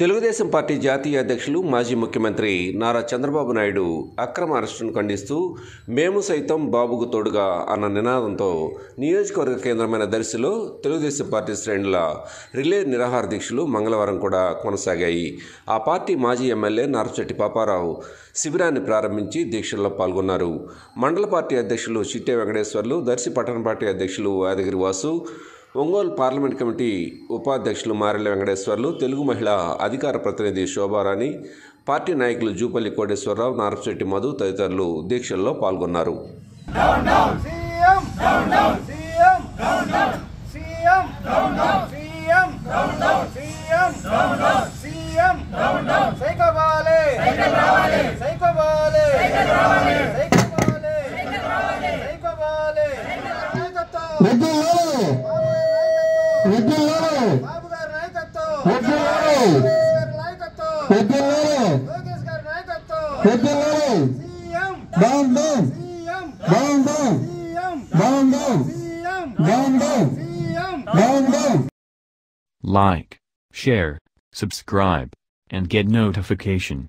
Telugu Desam party జాతీయ అధ్యక్షులు మాజీ ముఖ్యమంత్రి నారా చంద్రబాబు నాయుడు అక్రమ అరెస్టును ఖండిస్తూ మేము సైతం బాబుకు తోడుగా అన్న నినాదంతో నియోజకవర్గ కేంద్రమైన దర్శిలో తెలుగుదేశం పార్టీ శ్రేణుల రిలే నిరాహార దీక్షలు మంగళవారం కూడా కొనసాగాయి. ఆ పార్టీ మాజీ ఎమ్మెల్యే నార్చెట్టి పాపారావు శిబిరాన్ని ప్రారంభించి దీక్షల్లో పాల్గొన్నారు. మండల పార్టీ అధ్యక్షులు చిట్టే వెంకటేశ్వర్లు, దర్శి పట్టణ పార్టీ అధ్యక్షులు యాదగిరి వాసు, ఒంగోలు పార్లమెంట్ కమిటీ ఉపాధ్యక్షులు మారెల వెంకటేశ్వర్లు, తెలుగు మహిళా అధికార ప్రతినిధి శోభారాణి, పార్టీ నాయకులు జూపల్లి కోటేశ్వరరావు, నార్చెట్టి మధు తదితరులు దీక్షల్లో పాల్గొన్నారు. Like, share, subscribe, and get notification.